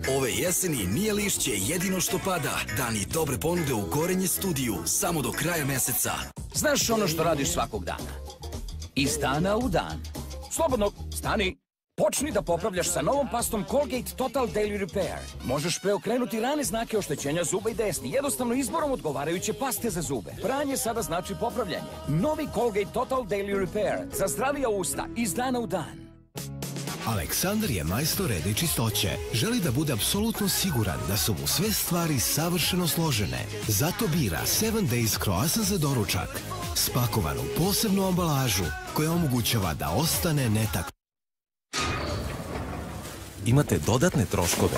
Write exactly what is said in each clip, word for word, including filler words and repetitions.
Ove jeseni nije lišće jedino što pada. Dani dobre ponude u Gorenje studiju, samo do kraja meseca. Znaš ono što radiš svakog dana? Iz dana u dan. Slobodno, stani. Počni da popravljaš sa novom pastom Colgate Total Daily Repair. Možeš preokrenuti rane znake oštećenja zuba i desni, jednostavno izborom odgovarajuće paste za zube. Pranje sada znači popravljanje. Novi Colgate Total Daily Repair za zdravija usta iz dana u dan. Aleksandar je majstor reda i čistoće. Želi da bude apsolutno siguran da su mu sve stvari savršeno složene. Zato bira sedam days croissant za doručak, spakovan u posebnu ambalažu koja omogućava da ostane netak. Imate dodatne troškove.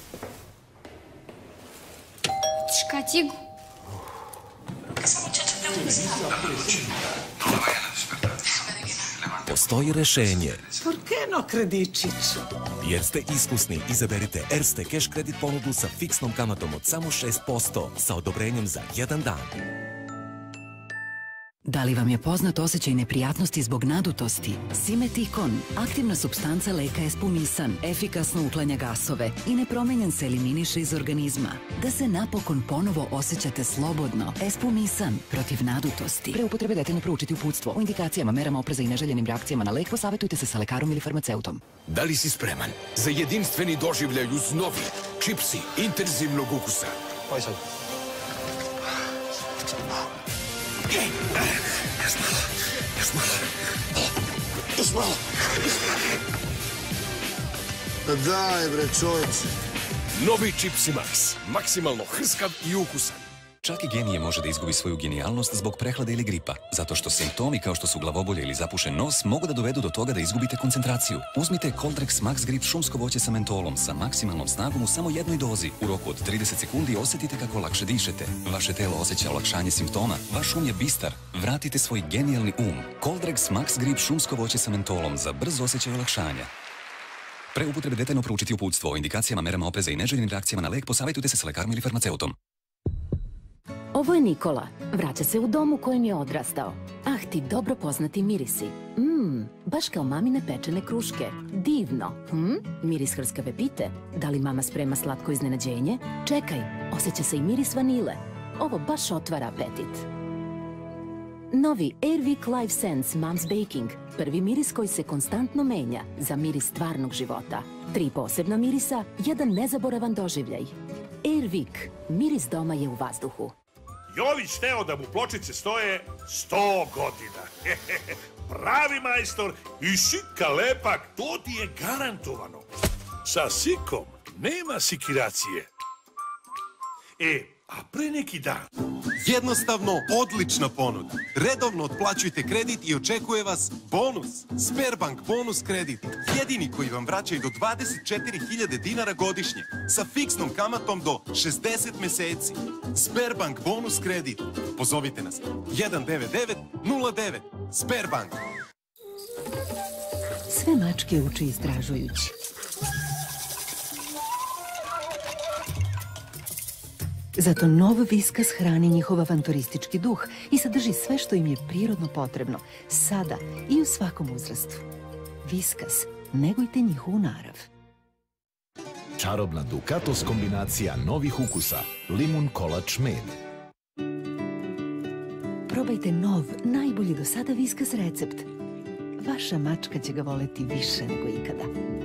Škatigu. Postoji rešenje. Por qué no kredičić? Jer ste iskusni, izaberite Erste Cash kredit ponudu sa fiksnom kamatom od samo šest posto sa odobrenjem za jedan dan. Da li vam je poznat osjećaj neprijatnosti zbog nadutosti? Simeticon, aktivna supstanca leka Espumisan, efikasno uklanja gasove i nepromenjen se eliminiše iz organizma. Da se napokon ponovo osjećate slobodno. Espumisan, protiv nadutosti. Pre upotrebe detaljno proučiti uputstvo. O indikacijama, merama opreza i neželjenim reakcijama na lek posavjetujte se sa lekarom ili farmaceutom. Da li si spreman za jedinstveni doživljaj uz novi čipsi intenzivnog ukusa? Pa i sad. Još malo, još malo, još malo. Da daj bre čovječe. Novi Čipsi Max, maksimalno hrskav i ukusan. Čak i genije može da izgubi svoju genijalnost zbog prehlade ili gripa, zato što simptomi kao što su glavobolje ili zapušen nos mogu da dovedu do toga da izgubite koncentraciju. Uzmite Coldrex Max Grip šumsko voće sa mentolom sa maksimalnom snagom u samo jednoj dozi. U roku od trideset sekundi osjetite kako lakše dišete. Vaše telo osjeća olakšanje simptoma, vaš um je bistar. Vratite svoj genijalni um. Coldrex Max Grip šumsko voće sa mentolom za brz osjećaj olakšanja. Pre upotrebe detaljno proučiti uputstvo o indikacijama, merama opreza i neželjenim reakcijama na lek, posavjetujte se sa lekarom ili farmaceutom. Ovo je Nikola. Vraća se u dom u kojem je odrastao. Ah, ti dobro poznati mirisi. Mmm, baš kao mamine pečene kruške. Divno. Hm? Miris hrskave pite. Da li mama sprema slatko iznenađenje? Čekaj, osjeća se i miris vanile. Ovo baš otvara apetit. Novi Airwick Life Sense Mom's Baking. Prvi miris koji se konstantno menja za miris stvarnog života. Tri posebna mirisa, jedan nezaboravan doživljaj. Airwick. Miris doma je u vazduhu. Jović teo da mu pločice stoje sto godina. Pravi majstor i Sika lepak, to ti je garantovano. Sa Sikom nema sikiracije. E, a pre neki dan... Jednostavno, odlična ponuda. Redovno otplaćujte kredit i očekuje vas bonus. Sberbank bonus kredit. Jedini koji vam vraćaju do dvadeset četiri hiljade dinara godišnje. Sa fiksnom kamatom do šezdeset meseci. Sberbank bonus kredit. Pozovite nas. jedan devet devet nula devet. Sberbank. Sve mačke uče istražujući. Zato nov Viskas hrani njihov avanturistički duh i sadrži sve što im je prirodno potrebno, sada i u svakom uzrastu. Viskas, negujte njihovu narav. Čarobna Dukatos kombinacija novih ukusa, limun, kolač, med. Probajte nov, najbolji do sada Viskas recept. Vaša mačka će ga voleti više nego ikada.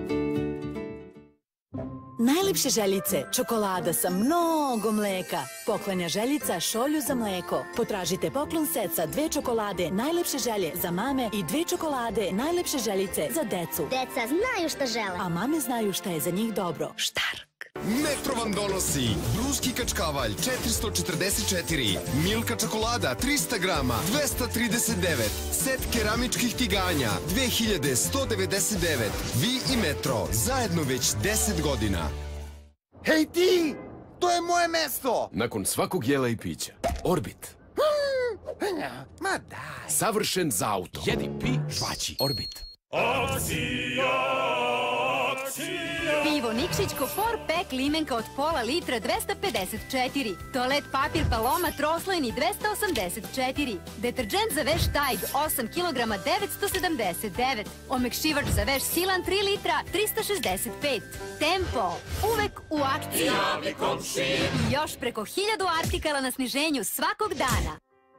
Najlepše željice, čokolada sa mnogo mleka. Poklanja željica šolju za mleko. Potražite poklon set sa dve čokolade, najlepše želje za mame i dve čokolade, najlepše željice za decu. Deca znaju šta žele. A mame znaju šta je za njih dobro. Štark. Metro vam donosi Bruski kačkavalj četiristo četrdeset četiri, Milka čokolada trista grama dvesta trideset devet, set keramičkih tiganja dve hiljade sto devedeset devet. Vi i Metro zajedno već deset godina. Hej ti! To je moje mesto! Nakon svakog jela i pića. Orbit. Ma daj. Savršen za auto. Jedi, pi, žvaći. Orbit. Akcija! Pivo Nikšićko four pack limenka od pola litra dvesta pedeset četiri. Toalet papir Paloma troslojni dvesta osamdeset četiri. Deterđent za veš Tide osam kilograma devetsto sedamdeset devet. Omekšivač za veš Silan tri litra trista šezdeset pet. Tempo, uvek u akciji. Javni komšiji. I još preko hiljadu artikala na sniženju svakog dana.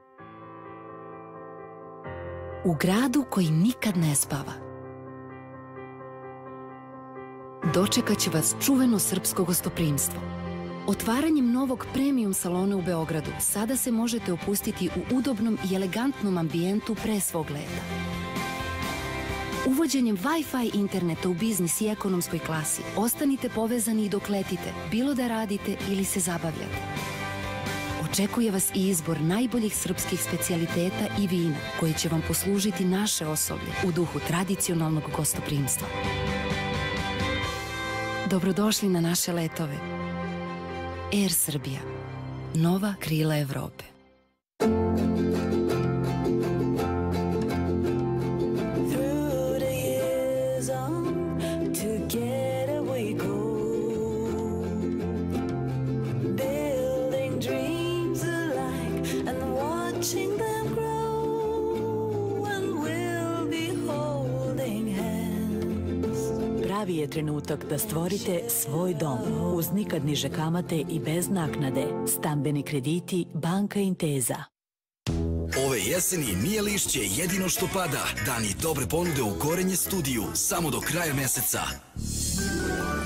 U gradu koji nikad ne spava dočekat će vas čuveno srpsko gostoprimstvo. Otvaranjem novog premium salona u Beogradu sada se možete opustiti u udobnom i elegantnom ambijentu pre svog leta. Uvođenjem Wi-Fi interneta u biznis i ekonomskoj klasi ostanite povezani i dok letite, bilo da radite ili se zabavljate. Očekuje vas i izbor najboljih srpskih specijaliteta i vina koji će vam poslužiti naše osoblje u duhu tradicionalnog gostoprimstva. Dobrodošli na naše letove. Air Srbija. Nova krila Evrope. Pravi je trenutak da stvorite svoj dom uz nikad niže kamate i bez naknade. Stambeni krediti Banka Inteza. Ove jeseni nije lišće jedino što pada. Dani dobre ponude u Gorenje studiju samo do kraja meseca.